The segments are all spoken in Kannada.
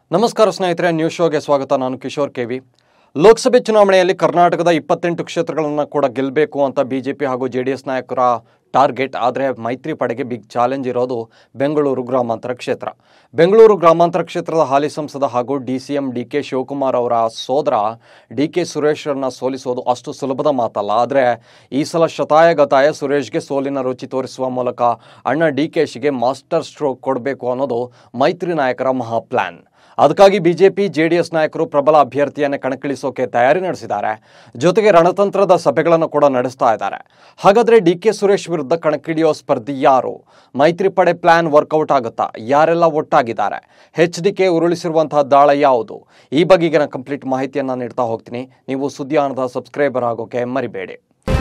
ನಮಸ್ಕಾರ ಸ್ನೇಹಿತರೆ, ನ್ಯೂಸ್ ಶೋಗೆ ಸ್ವಾಗತ. ನಾನು ಕಿಶೋರ್ ಕೆವಿ. ಲೋಕಸಭೆ ಚುನಾವಣೆಯಲ್ಲಿ ಕರ್ನಾಟಕದ 28 ಕ್ಷೇತ್ರಗಳನ್ನು ಕೂಡ ಗೆಲ್ಲಬೇಕು ಅಂತ ಬಿಜೆಪಿ ಹಾಗೂ ಜೆಡಿಎಸ್ ನಾಯಕರ ಟಾರ್ಗೆಟ್. ಆದರೆ ಮೈತ್ರಿ ಪಡೆಗೆ ಬಿಗ್ ಚಾಲೆಂಜ್ ಇರೋದು ಬೆಂಗಳೂರು ಗ್ರಾಮಾಂತರ ಕ್ಷೇತ್ರ. ಬೆಂಗಳೂರು ಗ್ರಾಮಾಂತರ ಕ್ಷೇತ್ರದ ಹಾಲಿ ಸಂಸದ ಹಾಗೂ ಡಿಸಿಎಂ ಡಿಕೆ ಶಿವಕುಮಾರ್ ಅವರ ಸೋದರ ಡಿಕೆ ಸುರೇಶ್ರನ್ನ ಸೋಲಿಸೋದು ಅಷ್ಟು ಸುಲಭದ ಮಾತಲ್ಲ. ಆದರೆ ಈ ಸಲ ಶತಾಯಗತಾಯ ಸುರೇಶ್ಗೆ ಸೋಲಿನ ರುಚಿ ತೋರಿಸುವ ಮೂಲಕ ಅಣ್ಣ ಡಿಕೆಶಿಗೆ ಮಾಸ್ಟರ್ ಸ್ಟ್ರೋಕ್ ಕೊಡಬೇಕು ಅನ್ನೋದು ಮೈತ್ರಿ ನಾಯಕರ ಮಹಾ ಪ್ಲಾನ್. ಅದಕ್ಕಾಗಿ ಬಿಜೆಪಿ ಜೆಡಿಎಸ್ ನಾಯಕರು ಪ್ರಬಲ ಅಭ್ಯರ್ಥಿಯನ್ನೇ ಕಣಕ್ಕಿಳಿಸೋಕೆ ತಯಾರಿ ನಡೆಸಿದ್ದಾರೆ. ಜೊತೆಗೆ ರಣತಂತ್ರದ ಸಭೆಗಳನ್ನು ಕೂಡ ನಡೆಸ್ತಾ ಇದ್ದಾರೆ. ಹಾಗಾದ್ರೆ ಡಿಕೆ ಸುರೇಶ್ ವಿರುದ್ಧ ಕಣಕ್ಕಿಳಿಯೋ ಸ್ಪರ್ಧಿ ಯಾರು? ಮೈತ್ರಿ ಪಡೆ ಪ್ಲಾನ್ ವರ್ಕೌಟ್ ಆಗುತ್ತಾ? ಯಾರೆಲ್ಲ ಒಟ್ಟಾಗಿದ್ದಾರೆ? HDK ಉರುಳಿಸಿರುವಂತಹ ದಾಳ ಯಾವುದು? ಈ ಬಗೆಗಿನ ಕಂಪ್ಲೀಟ್ ಮಾಹಿತಿಯನ್ನು ನೀಡ್ತಾ ಹೋಗ್ತೀನಿ. ನೀವು ಸುದ್ದಿಯಾನದ ಸಬ್ಸ್ಕ್ರೈಬರ್ ಆಗೋಕೆ ಮರಿಬೇಡಿ.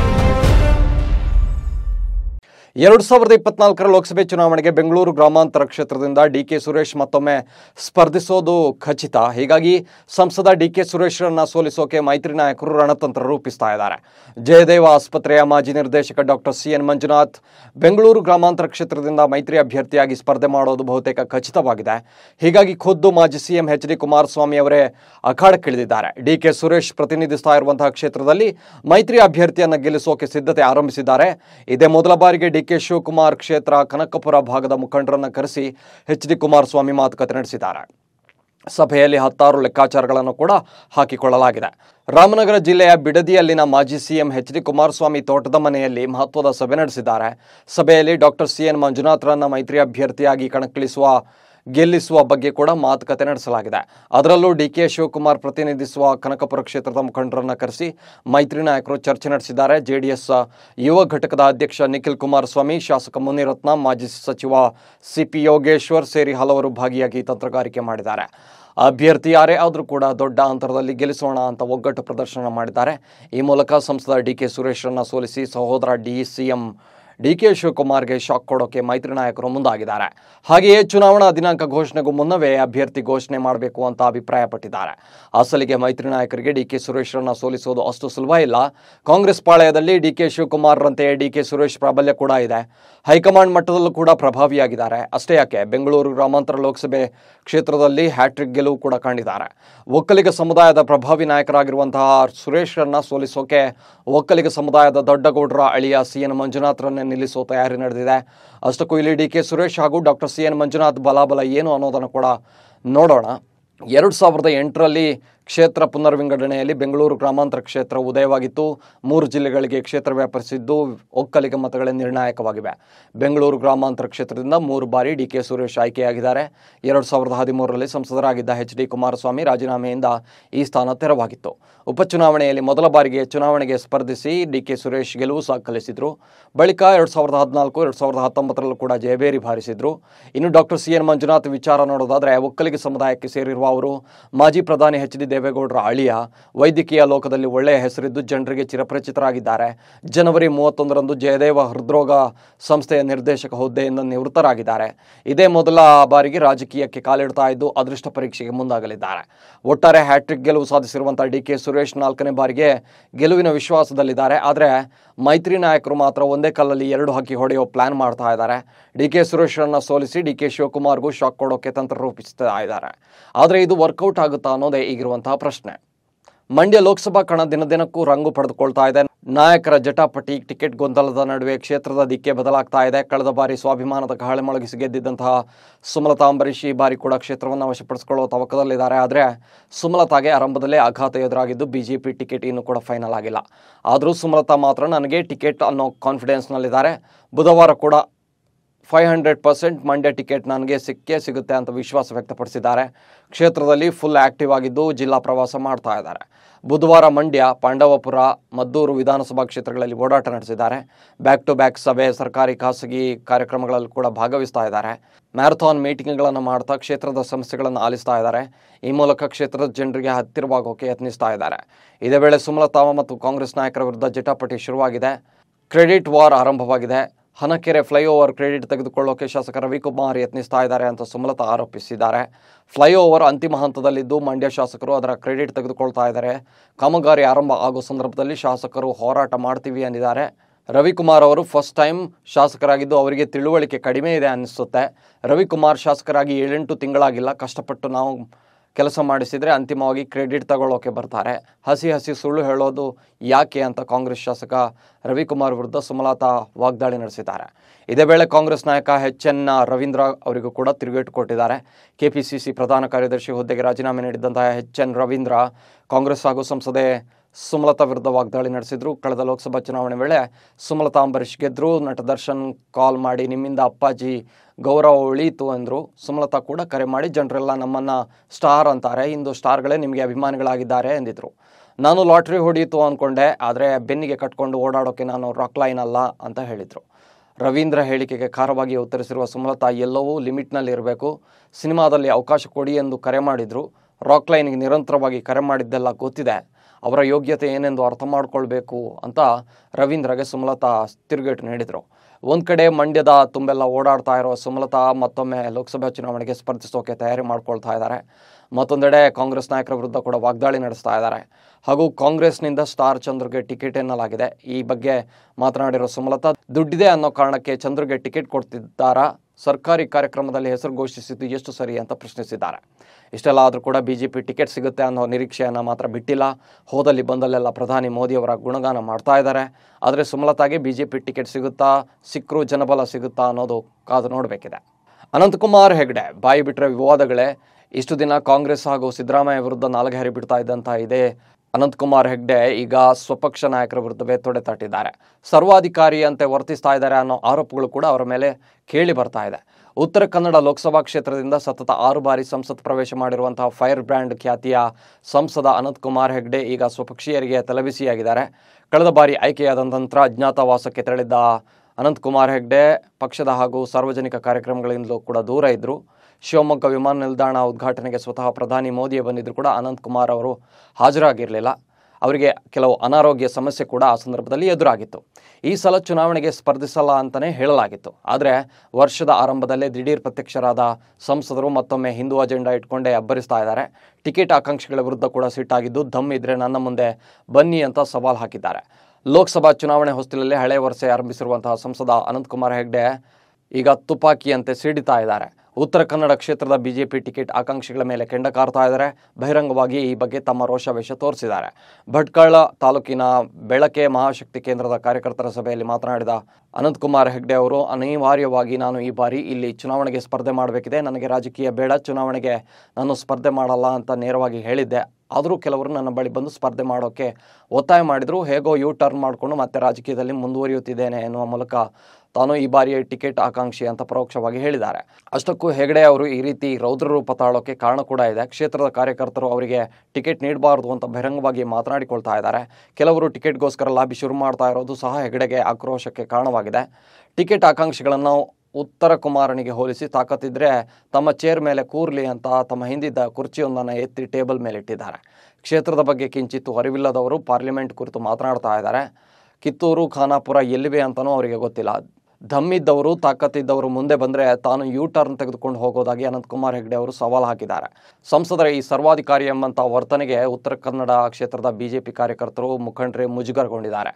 2024 ಲೋಕಸಭೆ ಚುನಾವಣೆಗೆ ಬೆಂಗಳೂರು ಗ್ರಾಮಾಂತರ ಕ್ಷೇತ್ರದಿಂದ ಡಿಕೆ ಸುರೇಶ್ ಮತ್ತೊಮ್ಮೆ ಸ್ಪರ್ಧಿಸೋದು ಖಚಿತ. ಹೀಗಾಗಿ ಸಂಸದ ಡಿಕೆ ಸುರೇಶ್ರನ್ನ ಸೋಲಿಸೋಕೆ ಮೈತ್ರಿ ನಾಯಕರು ರಣತಂತ್ರ ರೂಪಿಸ್ತಾ ಇದ್ದಾರೆ. ಜಯದೇವ ಆಸ್ಪತ್ರೆಯ ಮಾಜಿ ನಿರ್ದೇಶಕ ಡಾಕ್ಟರ್ CN ಮಂಜುನಾಥ್ ಬೆಂಗಳೂರು ಗ್ರಾಮಾಂತರ ಕ್ಷೇತ್ರದಿಂದ ಮೈತ್ರಿ ಅಭ್ಯರ್ಥಿಯಾಗಿ ಸ್ಪರ್ಧೆ ಮಾಡೋದು ಬಹುತೇಕ ಖಚಿತವಾಗಿದೆ. ಹೀಗಾಗಿ ಖುದ್ದು ಮಾಜಿ CM HD ಕುಮಾರಸ್ವಾಮಿ ಅವರೇ ಅಖಾಡಕ್ಕಿಳಿದಿದ್ದಾರೆ. ಡಿಕೆ ಸುರೇಶ್ ಪ್ರತಿನಿಧಿಸ್ತಾ ಇರುವಂತಹ ಕ್ಷೇತ್ರದಲ್ಲಿ ಮೈತ್ರಿ ಅಭ್ಯರ್ಥಿಯನ್ನು ಗೆಲ್ಲಿಸೋಕೆ ಸಿದ್ಧತೆ ಆರಂಭಿಸಿದ್ದಾರೆ. ಇದೇ ಮೊದಲ ಬಾರಿಗೆ ಡಿಕೆ ಶಿವಕುಮಾರ್ ಕ್ಷೇತ್ರ ಕನಕಪುರ ಭಾಗದ ಮುಖಂಡರನ್ನು ಕರೆಸಿ HD ಕುಮಾರಸ್ವಾಮಿ ಮಾತುಕತೆ ನಡೆಸಿದ್ದಾರೆ. ಸಭೆಯಲ್ಲಿ 10 ಲೆಕ್ಕಾಚಾರಗಳನ್ನು ಕೂಡ ಹಾಕಿಕೊಳ್ಳಲಾಗಿದೆ. ರಾಮನಗರ ಜಿಲ್ಲೆಯ ಬಿಡದಿಯಲ್ಲಿನ ಮಾಜಿ CM HD ಕುಮಾರಸ್ವಾಮಿ ತೋಟದ ಮನೆಯಲ್ಲಿ ಮಹತ್ವದ ಸಭೆ ನಡೆಸಿದ್ದಾರೆ. ಸಭೆಯಲ್ಲಿ ಡಾಕ್ಟರ್ CN ಮಂಜುನಾಥ್ರನ್ನ ಮೈತ್ರಿ ಅಭ್ಯರ್ಥಿಯಾಗಿ ಗೆಲ್ಲಿಸುವ ಬಗ್ಗೆ ಕೂಡ ಮಾತುಕತೆ ನಡೆಸಲಾಗಿದೆ. ಅದರಲ್ಲೂ DK ಶಿವಕುಮಾರ್ ಪ್ರತಿನಿಧಿಸುವ ಕನಕಪುರ ಕ್ಷೇತ್ರದ ಮುಖಂಡರನ್ನ ಕರೆಸಿ ಮೈತ್ರಿ ನಾಯಕರು ಚರ್ಚೆ ನಡೆಸಿದ್ದಾರೆ. ಜೆಡಿಎಸ್ ಯುವ ಘಟಕದ ಅಧ್ಯಕ್ಷ ನಿಖಿಲ್ ಕುಮಾರಸ್ವಾಮಿ, ಶಾಸಕ ಮುನಿರತ್ನ, ಮಾಜಿ ಸಚಿವ CP ಯೋಗೇಶ್ವರ್ ಸೇರಿ ಹಲವರು ಭಾಗಿಯಾಗಿ ತಂತ್ರಗಾರಿಕೆ ಮಾಡಿದ್ದಾರೆ. ಅಭ್ಯರ್ಥಿ ಯಾರೇ ಆದರೂ ಕೂಡ ದೊಡ್ಡ ಅಂತರದಲ್ಲಿ ಗೆಲ್ಲಿಸೋಣ ಅಂತ ಒಗ್ಗಟ್ಟು ಪ್ರದರ್ಶನ ಮಾಡಿದ್ದಾರೆ. ಈ ಮೂಲಕ ಸಂಸದ DK ಸುರೇಶ್ರನ್ನ ಸೋಲಿಸಿ ಸಹೋದರ DCM DK ಶಿವಕುಮಾರ್ಗೆ ಶಾಕ್ ಕೊಡೋಕೆ ಮೈತ್ರಿ ನಾಯಕರು ಮುಂದಾಗಿದ್ದಾರೆ. ಹಾಗೆಯೇ ಚುನಾವಣಾ ದಿನಾಂಕ ಘೋಷಣೆಗೂ ಮುನ್ನವೇ ಅಭ್ಯರ್ಥಿ ಘೋಷಣೆ ಮಾಡಬೇಕು ಅಂತ ಅಭಿಪ್ರಾಯಪಟ್ಟಿದ್ದಾರೆ. ಅಸಲಿಗೆ ಮೈತ್ರಿ ನಾಯಕರಿಗೆ DK ಸುರೇಶ್ರನ್ನ ಸೋಲಿಸೋದು ಅಷ್ಟು ಸುಲಭ ಇಲ್ಲ. ಕಾಂಗ್ರೆಸ್ ಪಾಳೆಯದಲ್ಲಿ DK ಶಿವಕುಮಾರ್ರಂತೆಯೇ DK ಸುರೇಶ್ ಪ್ರಾಬಲ್ಯ ಕೂಡ ಇದೆ. ಹೈಕಮಾಂಡ್ ಮಟ್ಟದಲ್ಲೂ ಕೂಡ ಪ್ರಭಾವಿಯಾಗಿದ್ದಾರೆ. ಅಷ್ಟೇ ಯಾಕೆ, ಬೆಂಗಳೂರು ಗ್ರಾಮಾಂತರ ಲೋಕಸಭೆ ಕ್ಷೇತ್ರದಲ್ಲಿ ಹ್ಯಾಟ್ರಿಕ್ ಗೆಲುವು ಕೂಡ ಕಂಡಿದ್ದಾರೆ. ಒಕ್ಕಲಿಗ ಸಮುದಾಯದ ಪ್ರಭಾವಿ ನಾಯಕರಾಗಿರುವಂತಹ ಸುರೇಶ್ರನ್ನ ಸೋಲಿಸೋಕೆ ಒಕ್ಕಲಿಗ ಸಮುದಾಯದ ದೊಡ್ಡಗೌಡರ ಅಳಿಯ CN ಮಂಜುನಾಥ್ರನ್ನೇ ನಿಲ್ಲಿಸೋ ತಯಾರಿ ನಡೆದಿದೆ. ಅಷ್ಟಕ್ಕೂ ಇಲ್ಲಿ DK ಸುರೇಶ್ ಹಾಗೂ ಡಾಕ್ಟರ್ CN ಮಂಜುನಾಥ್ ಬಲಾಬಲ ಏನು ಅನ್ನೋದನ್ನು ಕೂಡ ನೋಡೋಣ. 2008ರಲ್ಲಿ ಕ್ಷೇತ್ರ ಪುನರ್ವಿಂಗಡಣೆಯಲ್ಲಿ ಬೆಂಗಳೂರು ಗ್ರಾಮಾಂತರ ಕ್ಷೇತ್ರ ಉದಯವಾಗಿತ್ತು. 3 ಜಿಲ್ಲೆಗಳಿಗೆ ಕ್ಷೇತ್ರ ವ್ಯಾಪರಿಸಿದ್ದು ಒಕ್ಕಲಿಗ ಮತಗಳೇ ನಿರ್ಣಾಯಕವಾಗಿವೆ. ಬೆಂಗಳೂರು ಗ್ರಾಮಾಂತರ ಕ್ಷೇತ್ರದಿಂದ 3 ಬಾರಿ DK ಸುರೇಶ್ ಆಯ್ಕೆಯಾಗಿದ್ದಾರೆ. 2013ರಲ್ಲಿ ಸಂಸದರಾಗಿದ್ದ HD ಕುಮಾರಸ್ವಾಮಿ ರಾಜೀನಾಮೆಯಿಂದ ಈ ಸ್ಥಾನ ತೆರವಾಗಿತ್ತು. ಉಪಚುನಾವಣೆಯಲ್ಲಿ ಮೊದಲ ಬಾರಿಗೆ ಚುನಾವಣೆಗೆ ಸ್ಪರ್ಧಿಸಿ DK ಸುರೇಶ್ ಗೆಲುವು ದಾಖಲಿಸಿದ್ರು. ಬಳಿಕ 2014, 2019ರಲ್ಲೂ ಕೂಡ ಜಯಬೇರಿ ಬಾರಿಸಿದ್ರು. ಇನ್ನು ಡಾಕ್ಟರ್ CN ಮಂಜುನಾಥ್ ವಿಚಾರ ನೋಡೋದಾದ್ರೆ, ಒಕ್ಕಲಿಗ ಸಮುದಾಯಕ್ಕೆ ಸೇರಿರುವ ಅವರು ಮಾಜಿ ಪ್ರಧಾನಿ HD ದೇವೇಗೌಡರ ಅಳಿಯ. ವೈದ್ಯಕೀಯ ಲೋಕದಲ್ಲಿ ಒಳ್ಳೆಯ ಹೆಸರಿದ್ದು ಜನರಿಗೆ ಚಿರಪರಿಚಿತರಾಗಿದ್ದಾರೆ. ಜನವರಿ 31ರಂದು ಜಯದೇವ ಹೃದ್ರೋಗ ಸಂಸ್ಥೆಯ ನಿರ್ದೇಶಕ ಹುದ್ದೆಯಿಂದ ನಿವೃತ್ತರಾಗಿದ್ದಾರೆ. ಇದೇ ಮೊದಲ ಬಾರಿಗೆ ರಾಜಕೀಯಕ್ಕೆ ಕಾಲಿಡ್ತಾ ಇದ್ದು ಅದೃಷ್ಟ ಪರೀಕ್ಷೆಗೆ ಮುಂದಾಗಲಿದ್ದಾರೆ. ಒಟ್ಟಾರೆ ಹ್ಯಾಟ್ರಿಕ್ ಗೆಲುವು ಸಾಧಿಸಿರುವಂತಹ DK ಸುರೇಶ್ 4ನೇ ಬಾರಿಗೆ ಗೆಲುವಿನ ವಿಶ್ವಾಸದಲ್ಲಿದ್ದಾರೆ. ಆದರೆ ಮೈತ್ರಿ ನಾಯಕರು ಮಾತ್ರ ಒಂದೇ ಕಲ್ಲಲ್ಲಿ 2 ಹಕ್ಕಿ ಹೊಡೆಯೋ ಪ್ಲಾನ್ ಮಾಡ್ತಾ ಇದ್ದಾರೆ. DK ಸುರೇಶ್ರನ್ನ ಸೋಲಿಸಿ DK ಶಿವಕುಮಾರ್ಗೂ ಶಾಕ್ ಕೊಡೋಕೆ ತಂತ್ರ ರೂಪಿಸ್ತಾ ಇದ್ದಾರೆ. ಆದರೆ ಇದು ವರ್ಕೌಟ್ ಆಗುತ್ತಾ ಅನ್ನೋದೇ ಈಗಿರುವಂತಹ ಪ್ರಶ್ನೆ. ಮಂಡ್ಯ ಲೋಕಸಭಾ ಕಣ ದಿನದಿನಕ್ಕೂ ರಂಗು ಪಡೆದುಕೊಳ್ತಾ ಇದೆ. ನಾಯಕರ ಜಟಾಪಟಿ, ಟಿಕೆಟ್ ಗೊಂದಲದ ನಡುವೆ ಕ್ಷೇತ್ರದ ದಿಕ್ಕೆ ಬದಲಾಗ್ತಾ ಇದೆ. ಕಳೆದ ಬಾರಿ ಸ್ವಾಭಿಮಾನದ ಕಹಳೆ ಮೊಳಗಿಸಿ ಗೆದ್ದಿದ್ದಂತಹ ಸುಮಲತಾ ಅಂಬರೀಶ್ ಈ ಬಾರಿ ಕೂಡ ಕ್ಷೇತ್ರವನ್ನು ವಶಪಡಿಸಿಕೊಳ್ಳುವ ತವಕದಲ್ಲಿದ್ದಾರೆ. ಆದರೆ ಸುಮಲತಾಗೆ ಆರಂಭದಲ್ಲೇ ಆಘಾತ ಎದುರಾಗಿದ್ದು BJP ಟಿಕೆಟ್ ಇನ್ನೂ ಕೂಡ ಫೈನಲ್ ಆಗಿಲ್ಲ. ಆದರೂ ಸುಮಲತಾ ಮಾತ್ರ ನನಗೆ ಟಿಕೆಟ್ ಅನ್ನೋ ಕಾನ್ಫಿಡೆನ್ಸ್ನಲ್ಲಿದ್ದಾರೆ. ಬುಧವಾರ ಕೂಡ 500% ಮಂಡ್ಯ ಟಿಕೆಟ್ ನನಗೆ ಸಿಗುತ್ತೆ ಅಂತ ವಿಶ್ವಾಸ ವ್ಯಕ್ತಪಡಿಸಿದ್ದಾರೆ. ಕ್ಷೇತ್ರದಲ್ಲಿ ಫುಲ್ ಆಕ್ಟಿವ್ ಆಗಿದ್ದು ಜಿಲ್ಲಾ ಪ್ರವಾಸ ಮಾಡ್ತಾ ಇದ್ದಾರೆ. ಬುಧವಾರ ಮಂಡ್ಯ, ಪಾಂಡವಪುರ, ಮದ್ದೂರು ವಿಧಾನಸಭಾ ಕ್ಷೇತ್ರಗಳಲ್ಲಿ ಓಡಾಟ ನಡೆಸಿದ್ದಾರೆ. ಬ್ಯಾಕ್ ಟು ಬ್ಯಾಕ್ ಸಭೆ, ಸರ್ಕಾರಿ ಖಾಸಗಿ ಕಾರ್ಯಕ್ರಮಗಳಲ್ಲಿ ಕೂಡ ಭಾಗವಹಿಸ್ತಾ ಇದ್ದಾರೆ. ಮ್ಯಾರಥಾನ್ ಮೀಟಿಂಗ್ಗಳನ್ನು ಮಾಡ್ತಾ ಕ್ಷೇತ್ರದ ಸಮಸ್ಯೆಗಳನ್ನು ಆಲಿಸ್ತಾ ಇದ್ದಾರೆ. ಈ ಮೂಲಕ ಕ್ಷೇತ್ರದ ಜನರಿಗೆ ಹತ್ತಿರವಾಗೋಕೆ ಯತ್ನಿಸ್ತಾ ಇದ್ದಾರೆ. ಇದೇ ವೇಳೆ ಸುಮಲತಾ ಮತ್ತು ಕಾಂಗ್ರೆಸ್ ನಾಯಕರ ವಿರುದ್ಧ ಜಟಾಪಟಿ ಶುರುವಾಗಿದೆ. ಕ್ರೆಡಿಟ್ ವಾರ್ ಆರಂಭವಾಗಿದೆ. ಹನಕೆರೆ ಫ್ಲೈಓವರ್ ಕ್ರೆಡಿಟ್ ತೆಗೆದುಕೊಳ್ಳೋಕೆ ಶಾಸಕ ರವಿಕುಮಾರ್ ಯತ್ನಿಸ್ತಾ ಇದ್ದಾರೆ ಅಂತ ಸುಮಲತಾ ಆರೋಪಿಸಿದ್ದಾರೆ. ಫ್ಲೈಓವರ್ ಅಂತಿಮ ಹಂತದಲ್ಲಿದ್ದು ಮಂಡ್ಯ ಶಾಸಕರು ಅದರ ಕ್ರೆಡಿಟ್ ತೆಗೆದುಕೊಳ್ತಾ ಇದ್ದಾರೆ. ಕಾಮಗಾರಿ ಆರಂಭ ಆಗೋ ಸಂದರ್ಭದಲ್ಲಿ ಶಾಸಕರು ಹೋರಾಟ ಮಾಡ್ತೀವಿ ಅಂದಿದ್ದಾರೆ. ರವಿಕುಮಾರ್ ಅವರು ಫಸ್ಟ್ ಟೈಮ್ ಶಾಸಕರಾಗಿದ್ದು ಅವರಿಗೆ ತಿಳುವಳಿಕೆ ಕಡಿಮೆ ಇದೆ ಅನಿಸುತ್ತೆ. ರವಿಕುಮಾರ್ ಶಾಸಕರಾಗಿ 7-8 ತಿಂಗಳಾಗಿಲ್ಲ. ಕಷ್ಟಪಟ್ಟು ನಾವು ಕೆಲಸ ಮಾಡಿಸಿದರೆ ಅಂತಿಮವಾಗಿ ಕ್ರೆಡಿಟ್ ತಗೊಳ್ಳೋಕೆ ಬರ್ತಾರೆ. ಹಸಿ ಹಸಿ ಸುಳ್ಳು ಹೇಳೋದು ಯಾಕೆ ಅಂತ ಕಾಂಗ್ರೆಸ್ ಶಾಸಕ ರವಿಕುಮಾರ್ ವಿರುದ್ಧ ಸುಮಲತಾ ವಾಗ್ದಾಳಿ ನಡೆಸಿದ್ದಾರೆ. ಇದೇ ವೇಳೆ ಕಾಂಗ್ರೆಸ್ ನಾಯಕ ಎಚ್.ಎನ್. ರವೀಂದ್ರ ಅವರಿಗೂ ಕೂಡ ತಿರುಗೇಟು ಕೊಟ್ಟಿದ್ದಾರೆ. ಕೆಪಿಸಿಸಿ ಪ್ರಧಾನ ಕಾರ್ಯದರ್ಶಿ ಹುದ್ದೆಗೆ ರಾಜೀನಾಮೆ ನೀಡಿದ್ದಂತಹ ಎಚ್.ಎನ್. ರವೀಂದ್ರ ಕಾಂಗ್ರೆಸ್ ಹಾಗೂ ಸಂಸದೆ ಸುಮಲತಾ ವಿರುದ್ಧ ವಾಗ್ದಾಳಿ ನಡೆಸಿದ್ರು. ಕಳೆದ ಲೋಕಸಭಾ ಚುನಾವಣೆ ವೇಳೆ ಸುಮಲತಾ ಅಂಬರೀಷ್ ಗೆದ್ರು. ನಟ ದರ್ಶನ್ ಕಾಲ್ ಮಾಡಿ ನಿಮ್ಮಿಂದ ಅಪ್ಪಾಜಿ ಗೌರವ ಉಳೀತು ಅಂದರು. ಸುಮಲತಾ ಕೂಡ ಕರೆ ಮಾಡಿ ಜನರೆಲ್ಲ ನಮ್ಮನ್ನ ಸ್ಟಾರ್ ಅಂತಾರೆ, ಇಂದು ಸ್ಟಾರ್ಗಳೇ ನಿಮಗೆ ಅಭಿಮಾನಿಗಳಾಗಿದ್ದಾರೆ ಎಂದಿದ್ರು. ನಾನು ಲಾಟ್ರಿ ಹೊಡೆಯಿತು ಅಂದ್ಕೊಂಡೆ, ಆದರೆ ಬೆನ್ನಿಗೆ ಕಟ್ಕೊಂಡು ಓಡಾಡೋಕೆ ನಾನು ರಾಕ್ ಲೈನ್ ಅಲ್ಲ ಅಂತ ಹೇಳಿದರು. ರವೀಂದ್ರ ಹೇಳಿಕೆಗೆ ಖಾರವಾಗಿ ಉತ್ತರಿಸಿರುವ ಸುಮಲತಾ ಎಲ್ಲವೂ ಲಿಮಿಟ್ನಲ್ಲಿ ಇರಬೇಕು, ಸಿನಿಮಾದಲ್ಲಿ ಅವಕಾಶ ಕೊಡಿ ಎಂದು ಕರೆ ಮಾಡಿದರು. ರಾಕ್ ಲೈನ್ಗೆ ನಿರಂತರವಾಗಿ ಕರೆ ಮಾಡಿದ್ದೆಲ್ಲ ಗೊತ್ತಿದೆ, ಅವರ ಯೋಗ್ಯತೆ ಏನೆಂದು ಅರ್ಥ ಮಾಡ್ಕೊಳ್ಬೇಕು ಅಂತ ರವೀಂದ್ರಗೆ ಸುಮಲತಾ ತಿರುಗೇಟು ನೀಡಿದರು. ಒಂದು ಕಡೆ ಮಂಡ್ಯದ ತುಂಬೆಲ್ಲ ಓಡಾಡ್ತಾ ಇರೋ ಸುಮಲತಾ ಮತ್ತೊಮ್ಮೆ ಲೋಕಸಭಾ ಚುನಾವಣೆಗೆ ಸ್ಪರ್ಧಿಸೋಕೆ ತಯಾರಿ ಮಾಡ್ಕೊಳ್ತಾ ಇದ್ದಾರೆ. ಮತ್ತೊಂದೆಡೆ ಕಾಂಗ್ರೆಸ್ ನಾಯಕರ ವಿರುದ್ಧ ಕೂಡ ವಾಗ್ದಾಳಿ ನಡೆಸ್ತಾ ಇದ್ದಾರೆ. ಹಾಗೂ ಕಾಂಗ್ರೆಸ್ನಿಂದ ಸ್ಟಾರ್ ಚಂದ್ರುಗೆ ಟಿಕೆಟ್ ಎನ್ನಲಾಗಿದೆ. ಈ ಬಗ್ಗೆ ಮಾತನಾಡಿರೋ ಸುಮಲತಾ, ದುಡ್ಡಿದೆ ಅನ್ನೋ ಕಾರಣಕ್ಕೆ ಚಂದ್ರುಗೆ ಟಿಕೆಟ್ ಕೊಡ್ತಿದ್ದಾರಾ? ಸರ್ಕಾರಿ ಕಾರ್ಯಕ್ರಮದಲ್ಲಿ ಹೆಸರು ಘೋಷಿಸಿದ್ದು ಎಷ್ಟು ಸರಿ ಅಂತ ಪ್ರಶ್ನಿಸಿದ್ದಾರೆ. ಇಷ್ಟೆಲ್ಲ ಆದರೂ ಕೂಡ ಬಿಜೆಪಿ ಟಿಕೆಟ್ ಸಿಗುತ್ತೆ ಅನ್ನೋ ನಿರೀಕ್ಷೆಯನ್ನು ಮಾತ್ರ ಬಿಟ್ಟಿಲ್ಲ. ಹೋದಲ್ಲಿ ಬಂದಲ್ಲೆಲ್ಲ ಪ್ರಧಾನಿ ಮೋದಿಯವರ ಗುಣಗಾನ ಮಾಡ್ತಾ ಇದ್ದಾರೆ. ಆದರೆ ಸುಮಲತಾಗೆ ಬಿಜೆಪಿ ಟಿಕೆಟ್ ಸಿಗುತ್ತಾ, ಸಿಕ್ಕರೂ ಜನಬಲ ಸಿಗುತ್ತಾ ಅನ್ನೋದು ಕಾದು ನೋಡಬೇಕಿದೆ. ಅನಂತಕುಮಾರ್ ಹೆಗಡೆ ಬಾಯಿ ಬಿಟ್ಟರೆ ವಿವಾದಗಳೇ. ಇಷ್ಟು ದಿನ ಕಾಂಗ್ರೆಸ್ ಹಾಗೂ ಸಿದ್ದರಾಮಯ್ಯ ವಿರುದ್ಧ ನಾಲ್ಗೆ ಹರಿಬಿಡ್ತಾ ಇದ್ದಂಥ ಇದೆ ಅನಂತಕುಮಾರ್ ಹೆಗಡೆ ಈಗ ಸ್ವಪಕ್ಷ ನಾಯಕರ ವಿರುದ್ಧವೇ ತೊಡೆತಟ್ಟಿದ್ದಾರೆ. ಸರ್ವಾಧಿಕಾರಿಯಂತೆ ವರ್ತಿಸ್ತಾ ಇದ್ದಾರೆ ಅನ್ನೋ ಆರೋಪಗಳು ಕೂಡ ಅವರ ಮೇಲೆ ಕೇಳಿ ಬರ್ತಾ ಇದೆ. ಉತ್ತರ ಕನ್ನಡ ಲೋಕಸಭಾ ಕ್ಷೇತ್ರದಿಂದ ಸತತ 6 ಬಾರಿ ಸಂಸತ್ ಪ್ರವೇಶ ಮಾಡಿರುವಂತಹ ಫೈರ್ ಬ್ರ್ಯಾಂಡ್ ಖ್ಯಾತಿಯ ಸಂಸದ ಅನಂತಕುಮಾರ್ ಹೆಗಡೆ ಈಗ ಸ್ವಪಕ್ಷೀಯರಿಗೆ ತಲೆಬಿಸಿಯಾಗಿದ್ದಾರೆ. ಕಳೆದ ಬಾರಿ ಆಯ್ಕೆಯಾದ ನಂತರ ಅಜ್ಞಾತವಾಸಕ್ಕೆ ತೆರಳಿದ್ದ ಅನಂತಕುಮಾರ್ ಹೆಗಡೆ ಪಕ್ಷದ ಹಾಗೂ ಸಾರ್ವಜನಿಕ ಕಾರ್ಯಕ್ರಮಗಳಿಂದಲೂ ಕೂಡ ದೂರ ಇದ್ದರು. ಶಿವಮೊಗ್ಗ ವಿಮಾನ ನಿಲ್ದಾಣ ಉದ್ಘಾಟನೆಗೆ ಸ್ವತಃ ಪ್ರಧಾನಿ ಮೋದಿಯೇ ಬಂದಿದ್ದರೂ ಕೂಡ ಅನಂತಕುಮಾರ್ ಅವರು ಹಾಜರಾಗಿರಲಿಲ್ಲ. ಅವರಿಗೆ ಕೆಲವು ಅನಾರೋಗ್ಯ ಸಮಸ್ಯೆ ಕೂಡ ಆ ಸಂದರ್ಭದಲ್ಲಿ ಎದುರಾಗಿತ್ತು. ಈ ಸಲ ಚುನಾವಣೆಗೆ ಸ್ಪರ್ಧಿಸಲ್ಲ ಅಂತಲೇ ಹೇಳಲಾಗಿತ್ತು. ಆದರೆ ವರ್ಷದ ಆರಂಭದಲ್ಲೇ ದಿಢೀರ್ ಪ್ರತ್ಯಕ್ಷರಾದ ಸಂಸದರು ಮತ್ತೊಮ್ಮೆ ಹಿಂದೂ ಅಜೆಂಡಾ ಇಟ್ಕೊಂಡೇ ಅಬ್ಬರಿಸ್ತಾ ಇದ್ದಾರೆ. ಟಿಕೆಟ್ ಆಕಾಂಕ್ಷಿಗಳ ವಿರುದ್ಧ ಕೂಡ ಸಿಟ್ಟಾಗಿದ್ದು, ದಮ್ ಇದ್ರೆ ನನ್ನ ಮುಂದೆ ಬನ್ನಿ ಅಂತ ಸವಾಲ್ ಹಾಕಿದ್ದಾರೆ. ಲೋಕಸಭಾ ಚುನಾವಣೆ ಹೊಸ್ತಿಲಲ್ಲಿ ಹಳೆ ವರ್ಷ ಆರಂಭಿಸಿರುವಂತಹ ಸಂಸದ ಅನಂತಕುಮಾರ್ ಹೆಗಡೆ ಈಗ ತುಪಾಕಿಯಂತೆ ಸಿಡಿತಾ ಇದ್ದಾರೆ. ಉತ್ತರ ಕನ್ನಡ ಕ್ಷೇತ್ರದ ಬಿಜೆಪಿ ಟಿಕೆಟ್ ಆಕಾಂಕ್ಷಿಗಳ ಮೇಲೆ ಕೆಂಡ ಕಾರ್ತಾ ಇದ್ದಾರೆ. ಬಹಿರಂಗವಾಗಿ ಈ ಬಗ್ಗೆ ತಮ್ಮ ರೋಷಾವೇಶ ತೋರಿಸಿದ್ದಾರೆ. ಭಟ್ಕಳ ತಾಲೂಕಿನ ಬೆಳಕೆ ಮಹಾಶಕ್ತಿ ಕೇಂದ್ರದ ಕಾರ್ಯಕರ್ತರ ಸಭೆಯಲ್ಲಿ ಮಾತನಾಡಿದ ಅನಂತಕುಮಾರ್ ಹೆಗಡೆ ಅವರು, ಅನಿವಾರ್ಯವಾಗಿ ನಾನು ಈ ಬಾರಿ ಇಲ್ಲಿ ಚುನಾವಣೆಗೆ ಸ್ಪರ್ಧೆ ಮಾಡಬೇಕಿದೆ, ನನಗೆ ರಾಜಕೀಯ ಬೇಡ, ಚುನಾವಣೆಗೆ ನಾನು ಸ್ಪರ್ಧೆ ಮಾಡಲ್ಲ ಅಂತ ನೇರವಾಗಿ ಹೇಳಿದ್ದೆ. ಆದರೂ ಕೆಲವರು ನನ್ನ ಬಳಿ ಬಂದು ಸ್ಪರ್ಧೆ ಮಾಡೋಕ್ಕೆ ಒತ್ತಾಯ ಮಾಡಿದರು. ಹೇಗೋ ಯೂ ಟರ್ನ್ ಮಾಡಿಕೊಂಡು ಮತ್ತೆ ರಾಜಕೀಯದಲ್ಲಿ ಮುಂದುವರಿಯುತ್ತಿದ್ದೇನೆ ಎನ್ನುವ ಮೂಲಕ ತಾನು ಈ ಬಾರಿಯ ಟಿಕೆಟ್ ಆಕಾಂಕ್ಷಿ ಅಂತ ಪರೋಕ್ಷವಾಗಿ ಹೇಳಿದ್ದಾರೆ. ಅಷ್ಟಕ್ಕೂ ಹೆಗಡೆ ಅವರು ಈ ರೀತಿ ರೌದ್ರ ರೂಪ ತಾಳೋಕ್ಕೆ ಕಾರಣ ಕೂಡ ಇದೆ. ಕ್ಷೇತ್ರದ ಕಾರ್ಯಕರ್ತರು ಅವರಿಗೆ ಟಿಕೆಟ್ ನೀಡಬಾರ್ದು ಅಂತ ಬಹಿರಂಗವಾಗಿ ಮಾತನಾಡಿಕೊಳ್ತಾ ಇದ್ದಾರೆ. ಕೆಲವರು ಟಿಕೆಟ್ಗೋಸ್ಕರ ಲಾಬಿ ಶುರು ಮಾಡ್ತಾ ಇರೋದು ಸಹ ಹೆಗಡೆಗೆ ಆಕ್ರೋಶಕ್ಕೆ ಕಾರಣವಾಗಿದೆ. ಟಿಕೆಟ್ ಆಕಾಂಕ್ಷಿಗಳನ್ನು ಉತ್ತರ ಕುಮಾರನಿಗೆ ಹೋಲಿಸಿ ತಾಕತ್ತಿದ್ರೆ ತಮ್ಮ ಚೇರ್ ಮೇಲೆ ಕೂರ್ಲಿ ಅಂತ ತಮ್ಮ ಹಿಂದಿದ್ದ ಕುರ್ಚಿಯೊಂದನ್ನು ಎತ್ತಿ ಟೇಬಲ್ ಮೇಲೆ ಇಟ್ಟಿದ್ದಾರೆ. ಕ್ಷೇತ್ರದ ಬಗ್ಗೆ ಕಿಂಚಿತ್ತು ಅರಿವಿಲ್ಲದವರು ಪಾರ್ಲಿಮೆಂಟ್ ಕುರಿತು ಮಾತನಾಡ್ತಾ ಇದ್ದಾರೆ. ಕಿತ್ತೂರು ಖಾನಾಪುರ ಎಲ್ಲಿವೆ ಅಂತಲೂ ಅವರಿಗೆ ಗೊತ್ತಿಲ್ಲ. ದಮ್ಮಿದ್ದವರು ತಾಕತ್ತಿದ್ದವರು ಮುಂದೆ ಬಂದರೆ ತಾನು ಯೂ ಟರ್ನ್ ತೆಗೆದುಕೊಂಡು ಹೋಗೋದಾಗಿ ಅನಂತಕುಮಾರ್ ಹೆಗಡೆ ಅವರು ಸವಾಲು ಹಾಕಿದ್ದಾರೆ. ಸಂಸದರ ಈ ಸರ್ವಾಧಿಕಾರಿ ಎಂಬಂಥ ವರ್ತನೆಗೆ ಉತ್ತರ ಕನ್ನಡ ಕ್ಷೇತ್ರದ ಬಿಜೆಪಿ ಕಾರ್ಯಕರ್ತರು ಮುಖಂಡರೇ ಮುಜುಗರಗೊಂಡಿದ್ದಾರೆ.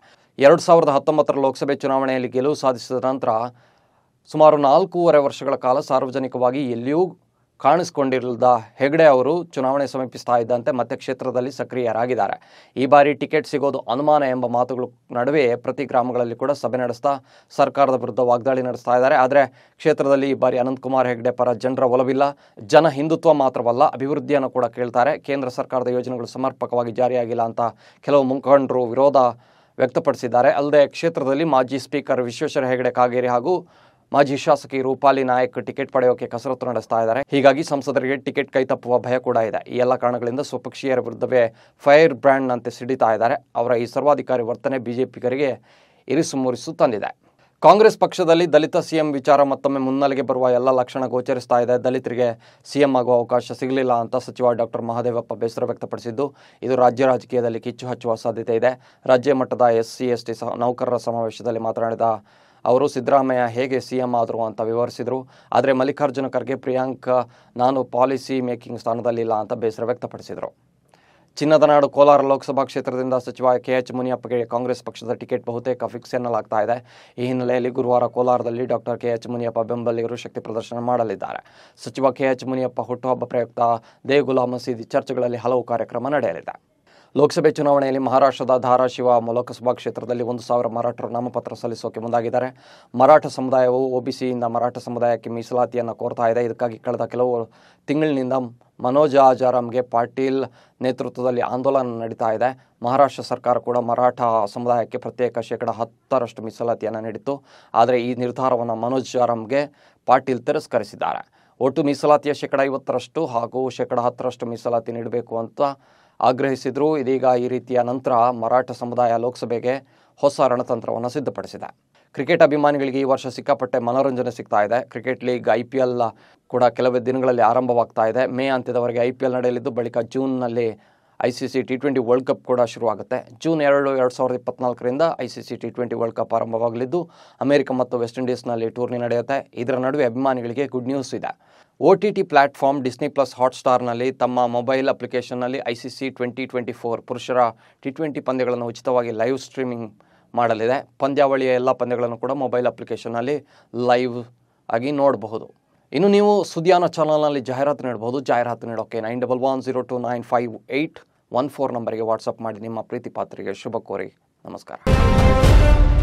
2019 ಲೋಕಸಭೆ ಚುನಾವಣೆಯಲ್ಲಿ ಗೆಲುವು ಸಾಧಿಸಿದ ನಂತರ ಸುಮಾರು 4.5 ವರ್ಷಗಳ ಕಾಲ ಸಾರ್ವಜನಿಕವಾಗಿ ಎಲ್ಲಿಯೂ ಕಾಣಿಸಿಕೊಂಡಿಲ್ಲದ ಹೆಗಡೆ ಅವರು ಚುನಾವಣೆ ಸಮೀಪಿಸ್ತಾ ಇದ್ದಂತೆ ಮತ್ತೆ ಕ್ಷೇತ್ರದಲ್ಲಿ ಸಕ್ರಿಯರಾಗಿದ್ದಾರೆ. ಈ ಬಾರಿ ಟಿಕೆಟ್ ಸಿಗೋದು ಅನುಮಾನ ಎಂಬ ಮಾತುಗಳು ನಡುವೆ ಪ್ರತಿ ಗ್ರಾಮಗಳಲ್ಲಿ ಕೂಡ ಸಭೆ ನಡೆಸ್ತಾ ಸರ್ಕಾರದ ವಿರುದ್ಧ ವಾಗ್ದಾಳಿ ನಡೆಸ್ತಾ ಇದ್ದಾರೆ. ಆದರೆ ಕ್ಷೇತ್ರದಲ್ಲಿ ಈ ಬಾರಿ ಅನಂತಕುಮಾರ್ ಹೆಗಡೆ ಪರ ಜನರ ಒಲವಿಲ್ಲ. ಜನ ಹಿಂದುತ್ವ ಮಾತ್ರವಲ್ಲ, ಅಭಿವೃದ್ಧಿಯನ್ನು ಕೂಡ ಕೇಳ್ತಾರೆ. ಕೇಂದ್ರ ಸರ್ಕಾರದ ಯೋಜನೆಗಳು ಸಮರ್ಪಕವಾಗಿ ಜಾರಿಯಾಗಿಲ್ಲ ಅಂತ ಕೆಲವು ಮುಖಂಡರು ವಿರೋಧ ವ್ಯಕ್ತಪಡಿಸಿದ್ದಾರೆ. ಅಲ್ಲದೆ ಕ್ಷೇತ್ರದಲ್ಲಿ ಮಾಜಿ ಸ್ಪೀಕರ್ ವಿಶ್ವೇಶ್ವರ ಹೆಗಡೆ ಕಾಗೇರಿ ಹಾಗೂ ಮಾಜಿ ಶಾಸಕಿ ರೂಪಾಲಿ ನಾಯಕ್ ಟಿಕೆಟ್ ಪಡೆಯೋಕೆ ಕಸರತ್ತು ನಡೆಸ್ತಾ ಇದ್ದಾರೆ. ಹೀಗಾಗಿ ಸಂಸದರಿಗೆ ಟಿಕೆಟ್ ಕೈತಪ್ಪುವ ಭಯ ಕೂಡ ಇದೆ. ಈ ಎಲ್ಲ ಕಾರಣಗಳಿಂದ ಸ್ವಪಕ್ಷೀಯರ ವಿರುದ್ಧವೇ ಫೈರ್ ಬ್ರ್ಯಾಂಡ್ನಂತೆ ಸಿಡಿತಾ ಇದ್ದಾರೆ. ಅವರ ಈ ಸರ್ವಾಧಿಕಾರಿ ವರ್ತನೆ ಬಿಜೆಪಿಗರಿಗೆ ಇರಿಸು ಮುರಿಸು ತಂದಿದೆ. ಕಾಂಗ್ರೆಸ್ ಪಕ್ಷದಲ್ಲಿ ದಲಿತ ಸಿಎಂ ವಿಚಾರ ಮತ್ತೊಮ್ಮೆ ಮುನ್ನೆಲೆಗೆ ಬರುವ ಎಲ್ಲ ಲಕ್ಷಣ ಗೋಚರಿಸ್ತಾ ಇದೆ. ದಲಿತರಿಗೆ ಸಿಎಂ ಆಗುವ ಅವಕಾಶ ಸಿಗಲಿಲ್ಲ ಅಂತ ಸಚಿವ ಡಾಕ್ಟರ್ ಮಹದೇವಪ್ಪ ಬೇಸರ ವ್ಯಕ್ತಪಡಿಸಿದ್ದು, ಇದು ರಾಜ್ಯ ರಾಜಕೀಯದಲ್ಲಿ ಕಿಚ್ಚು ಹಚ್ಚುವ ಸಾಧ್ಯತೆ ಇದೆ. ರಾಜ್ಯ ಮಟ್ಟದ SC/ST ನೌಕರರ ಸಮಾವೇಶದಲ್ಲಿ ಮಾತನಾಡಿದ ಅವರು ಸಿದ್ದರಾಮಯ್ಯ ಹೇಗೆ ಸಿಎಂ ಆದರು ಅಂತ ವಿವರಿಸಿದರು. ಆದರೆ ಮಲ್ಲಿಕಾರ್ಜುನ ಖರ್ಗೆ, ಪ್ರಿಯಾಂಕ್ ನಾನು ಪಾಲಿಸಿ ಮೇಕಿಂಗ್ ಸ್ಥಾನದಲ್ಲಿಲ್ಲ ಅಂತ ಬೇಸರ ವ್ಯಕ್ತಪಡಿಸಿದರು. ಚಿನ್ನದ ನಾಡು ಕೋಲಾರ ಲೋಕಸಭಾ ಕ್ಷೇತ್ರದಿಂದ ಸಚಿವ ಕೆಎಚ್ ಮುನಿಯಪ್ಪಗೆ ಕಾಂಗ್ರೆಸ್ ಪಕ್ಷದ ಟಿಕೆಟ್ ಬಹುತೇಕ ಫಿಕ್ಸ್ ಎನ್ನಲಾಗ್ತಾ ಇದೆ. ಈ ಹಿನ್ನೆಲೆಯಲ್ಲಿ ಗುರುವಾರ ಕೋಲಾರದಲ್ಲಿ ಡಾಕ್ಟರ್ ಕೆಎಚ್ ಮುನಿಯಪ್ಪ ಬೆಂಬಲಿಗರು ಶಕ್ತಿ ಪ್ರದರ್ಶನ ಮಾಡಲಿದ್ದಾರೆ. ಸಚಿವ ಕೆಎಚ್ ಮುನಿಯಪ್ಪ ಹುಟ್ಟುಹಬ್ಬ ಪ್ರಯುಕ್ತ ದೇಗುಲ ಮಸೀದಿ ಚರ್ಚ್ಗಳಲ್ಲಿ ಹಲವು ಕಾರ್ಯಕ್ರಮ ನಡೆಯಲಿದೆ. ಲೋಕಸಭೆ ಚುನಾವಣೆಯಲ್ಲಿ ಮಹಾರಾಷ್ಟ್ರದ ಧಾರಾಶಿವ ಲೋಕಸಭಾ ಕ್ಷೇತ್ರದಲ್ಲಿ 1,000 ಮರಾಠರು ನಾಮಪತ್ರ ಸಲ್ಲಿಸೋಕೆ ಮುಂದಾಗಿದ್ದಾರೆ. ಮರಾಠ ಸಮುದಾಯವು ಒಬಿಸಿಯಿಂದ ಮರಾಠ ಸಮುದಾಯಕ್ಕೆ ಮೀಸಲಾತಿಯನ್ನು ಕೋರ್ತಾ ಇದೆ. ಇದಕ್ಕಾಗಿ ಕಳೆದ ಕೆಲವು ತಿಂಗಳಿನಿಂದ ಮನೋಜ್ ಆಜಾರಾಮ್ಗೆ ಪಾಟೀಲ್ ನೇತೃತ್ವದಲ್ಲಿ ಆಂದೋಲನ ನಡೀತಾ ಇದೆ. ಮಹಾರಾಷ್ಟ್ರ ಸರ್ಕಾರ ಕೂಡ ಮರಾಠ ಸಮುದಾಯಕ್ಕೆ ಪ್ರತ್ಯೇಕ 10% ಮೀಸಲಾತಿಯನ್ನು ನೀಡಿತ್ತು. ಆದರೆ ಈ ನಿರ್ಧಾರವನ್ನು ಮನೋಜ್ ಆಜಾರಾಮ್ಗೆ ಪಾಟೀಲ್ ತಿರಸ್ಕರಿಸಿದ್ದಾರೆ. ಒಟ್ಟು ಮೀಸಲಾತಿಯ 50% ಹಾಗೂ 10% ಮೀಸಲಾತಿ ನೀಡಬೇಕು ಅಂತ ಆಗ್ರಹಿಸಿದ್ರು. ಇದೀಗ ಈ ರೀತಿಯ ನಂತರ ಮರಾಠ ಸಮುದಾಯ ಲೋಕಸಭೆಗೆ ಹೊಸ ರಣತಂತ್ರವನ್ನು ಸಿದ್ಧಪಡಿಸಿದೆ. ಕ್ರಿಕೆಟ್ ಅಭಿಮಾನಿಗಳಿಗೆ ಈ ವರ್ಷ ಸಿಕ್ಕಾಪಟ್ಟೆ ಮನೋರಂಜನೆ ಸಿಗ್ತಾ ಇದೆ. ಕ್ರಿಕೆಟ್ ಲೀಗ್ IPL ಕೂಡ ಕೆಲವೇ ದಿನಗಳಲ್ಲಿ ಆರಂಭವಾಗ್ತಾ ಇದೆ. ಮೇ ಅಂತ್ಯದವರೆಗೆ IPL ನಡೆಯಲಿದ್ದು, ಬಳಿಕ ಜೂನ್ನಲ್ಲಿ ICC T20 ವರ್ಲ್ಡ್ ಕಪ್ ಕೂಡ ಶುರುವಾಗುತ್ತೆ. ಜೂನ್ 2, 2024ರಿಂದ ICC T20 ವರ್ಲ್ಡ್ ಕಪ್ ಆರಂಭವಾಗಲಿದ್ದು, ಅಮೆರಿಕ ಮತ್ತು ವೆಸ್ಟ್ ಇಂಡೀಸ್ನಲ್ಲಿ ಟೂರ್ನಿ ನಡೆಯುತ್ತೆ. ಇದರ ನಡುವೆ ಅಭಿಮಾನಿಗಳಿಗೆ ಗುಡ್ ನ್ಯೂಸ್ ಇದೆ. OTT ಪ್ಲಾಟ್ಫಾರ್ಮ್ ಡಿಸ್ನಿ ಪ್ಲಸ್ ಹಾಟ್ಸ್ಟಾರ್ನಲ್ಲಿ ತಮ್ಮ ಮೊಬೈಲ್ ಅಪ್ಲಿಕೇಶನ್ನಲ್ಲಿ ICC 2024 ಪುರುಷರ T20 ಪಂದ್ಯಗಳನ್ನು ಉಚಿತವಾಗಿ ಲೈವ್ ಸ್ಟ್ರೀಮಿಂಗ್ ಮಾಡಲಿದೆ. ಪಂದ್ಯಾವಳಿಯ ಎಲ್ಲ ಪಂದ್ಯಗಳನ್ನು ಕೂಡ ಮೊಬೈಲ್ ಅಪ್ಲಿಕೇಶನ್ನಲ್ಲಿ ಲೈವ್ ಆಗಿ ನೋಡಬಹುದು. ಇನ್ನು ನೀವು ಸುದ್ದಿಯಾನ ಚಾನಲ್ನಲ್ಲಿ ಜಾಹೀರಾತು ನೀಡಬಹುದು. ಜಾಹೀರಾತು ನೀಡೋಕ್ಕೆ 9110295814 ನಂಬರಿಗೆ ವಾಟ್ಸಪ್ ಮಾಡಿ ನಿಮ್ಮ ಪ್ರೀತಿ ಪಾತ್ರಿಗೆ ಶುಭ ಕೋರಿ. ನಮಸ್ಕಾರ.